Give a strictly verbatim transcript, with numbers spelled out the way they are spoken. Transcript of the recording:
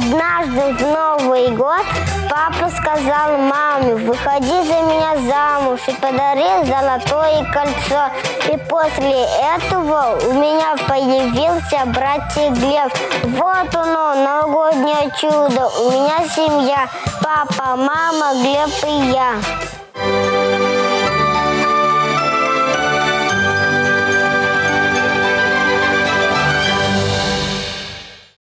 Однажды в Новый год папа сказал маме: выходи за меня замуж, и подарил золотое кольцо. И после этого у меня появился братик Глеб. Вот оно, новогоднее чудо. У меня семья: папа, мама, Глеб и я.